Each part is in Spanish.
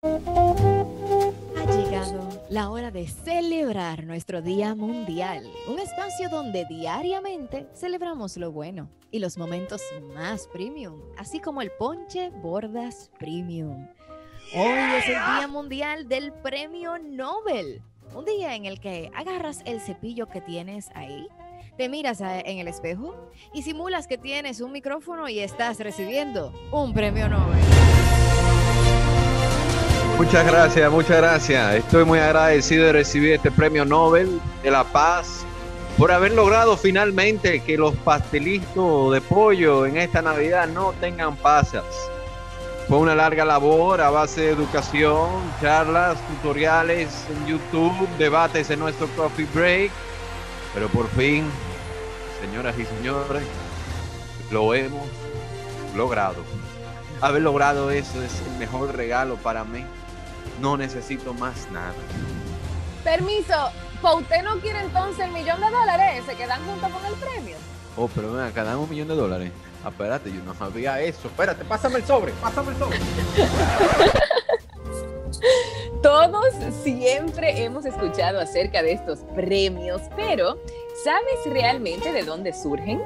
Ha llegado la hora de celebrar nuestro Día Mundial, un espacio donde diariamente celebramos lo bueno y los momentos más premium, así como el ponche Bordas Premium. Hoy es el Día Mundial del Premio Nobel, un día en el que agarras el cepillo que tienes ahí, te miras en el espejo y simulas que tienes un micrófono y estás recibiendo un premio Nobel. Muchas gracias, muchas gracias. Estoy muy agradecido de recibir este premio Nobel de la Paz por haber logrado finalmente que los pastelitos de pollo en esta Navidad no tengan pasas. Fue una larga labor a base de educación, charlas, tutoriales en YouTube, debates en nuestro coffee break, pero por fin, señoras y señores, lo hemos logrado. Haber logrado eso es el mejor regalo para mí. No necesito más nada. Permiso, ¿pa usted no quiere entonces el $1.000.000 ese que dan junto con el premio? Oh, pero ven acá, dan $1.000.000. Ah, espérate, yo no sabía eso. Espérate, pásame el sobre, pásame el sobre. Todos siempre hemos escuchado acerca de estos premios, pero ¿sabes realmente de dónde surgen?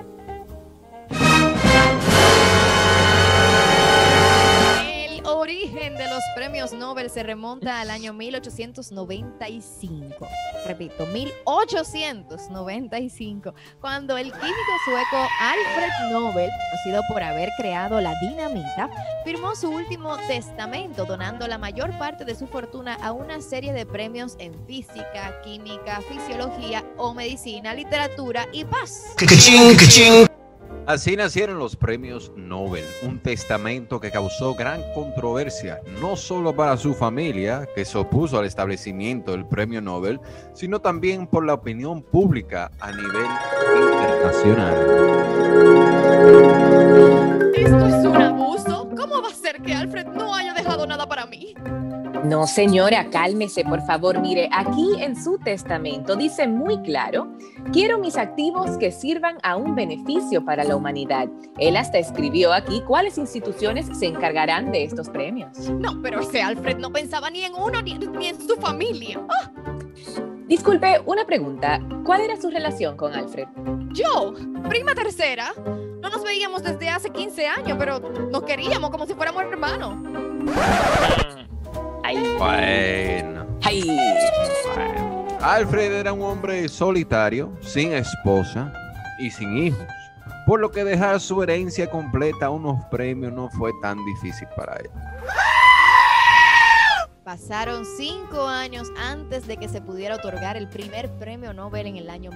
El origen de los premios Nobel se remonta al año 1895. Repito, 1895, cuando el químico sueco Alfred Nobel, conocido por haber creado la dinamita, firmó su último testamento, donando la mayor parte de su fortuna a una serie de premios en física, química, fisiología o medicina, literatura y paz. Así nacieron los premios Nobel, un testamento que causó gran controversia, no solo para su familia, que se opuso al establecimiento del premio Nobel, sino también por la opinión pública a nivel internacional. Esto es un abuso. ¿Cómo va a ser que Alfred no haya dejado nada para mí? No, señora, cálmese, por favor. Mire, aquí en su testamento dice muy claro: quiero mis activos que sirvan a un beneficio para la humanidad. Él hasta escribió aquí cuáles instituciones se encargarán de estos premios. No, pero ese Alfred no pensaba ni en uno ni en su familia. ¡Ah! Disculpe, una pregunta. ¿Cuál era su relación con Alfred? Yo, prima tercera. No nos veíamos desde hace 15 años, pero nos queríamos como si fuéramos hermanos. Ay. Bueno. Ay. Alfred era un hombre solitario, sin esposa y sin hijos, por lo que dejar su herencia completa a unos premios no fue tan difícil para él. Pasaron 5 años antes de que se pudiera otorgar el primer premio Nobel en el año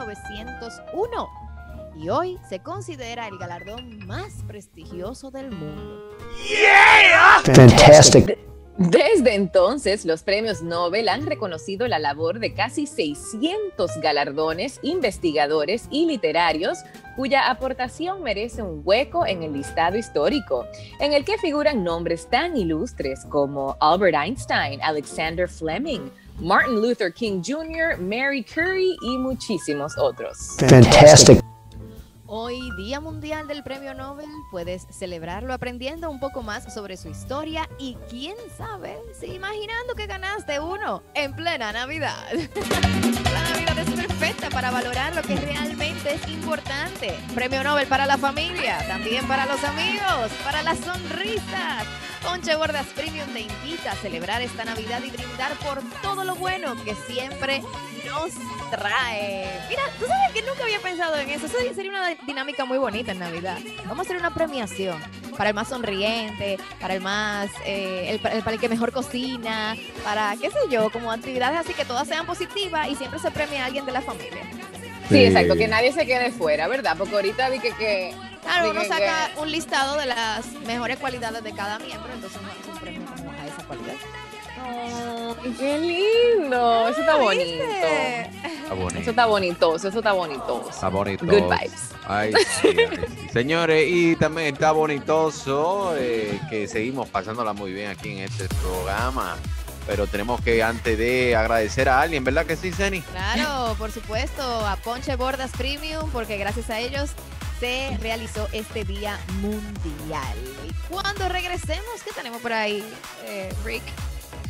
1901. Y hoy se considera el galardón más prestigioso del mundo. Yeah! Fantastic. Desde entonces, los premios Nobel han reconocido la labor de casi 600 galardones, investigadores y literarios cuya aportación merece un hueco en el listado histórico, en el que figuran nombres tan ilustres como Albert Einstein, Alexander Fleming, Martin Luther King Jr., Mary Curie y muchísimos otros. Fantastic. Hoy, Día Mundial del Premio Nobel, puedes celebrarlo aprendiendo un poco más sobre su historia y quién sabe, si imaginando que ganaste uno en plena Navidad. La Navidad es perfecta para valorar lo que realmente es importante. Premio Nobel para la familia, también para los amigos, para las sonrisas. Ponche Bordas Premium te invita a celebrar esta Navidad y brindar por todo lo bueno que siempre nos trae. Mira, tú sabes que nunca había pensado en eso. Eso sería una dinámica muy bonita en Navidad. Vamos a hacer una premiación para el más sonriente, para el más, para el que mejor cocina, para, qué sé yo, como actividades así que todas sean positivas y siempre se premia a alguien de la familia. Sí, exacto, que nadie se quede fuera, ¿verdad? Porque ahorita vi que claro, uno saca un listado de las mejores cualidades de cada miembro, entonces uno hace un premio como a esa cualidad. ¡Oh, qué lindo! Eso está bonito. Está bonito. Eso está bonitoso, eso está bonitoso. Está bonito. Good vibes. Ay, sí, ay, sí. Señores, y también está bonitoso que seguimos pasándola muy bien aquí en este programa. Pero tenemos que, antes de agradecer a alguien, ¿verdad que sí, Zeni? Claro, por supuesto, a Ponche Bordas Premium, porque gracias a ellos se realizó este Día Mundial. Y cuando regresemos, ¿qué tenemos por ahí, Rick?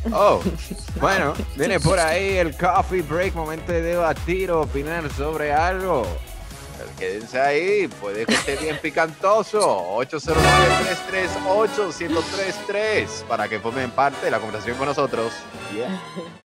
Oh, bueno, viene por ahí el coffee break, momento de debatir o opinar sobre algo. Quédense ahí, puede que esté bien picantoso. 809-338-1033 para que formen parte de la conversación con nosotros. Yeah.